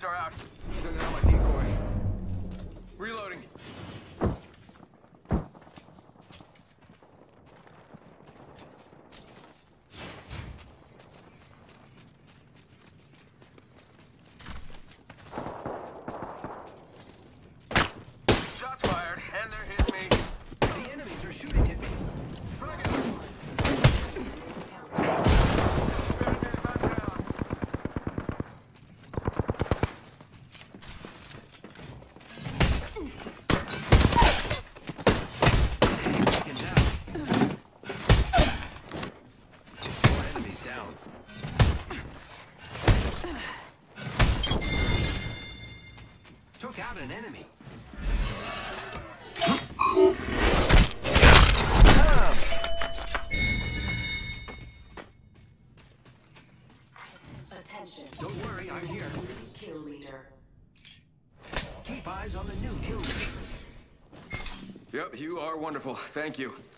are out. Sending out my decoy. Reloading. Shots fired, and they're hitting me. The enemies are shooting at me. Bring it. Took out an enemy. Attention. Don't worry, I'm here. Kill leader. Keep eyes on the new kill leader. Yep, you are wonderful. Thank you.